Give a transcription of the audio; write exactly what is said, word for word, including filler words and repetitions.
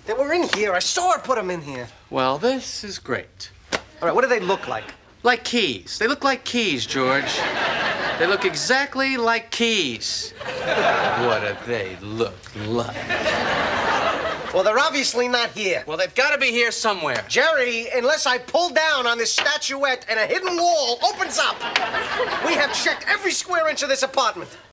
They were in here. I saw her put them in here. Well, this is great. All right, what do they look like? Like keys. They look like keys, George. They look exactly like keys. What do they look like? Well, they're obviously not here. Well, they've got to be here somewhere. Jerry, unless I pull down on this statuette and a hidden wall opens up, we have checked every square inch of this apartment.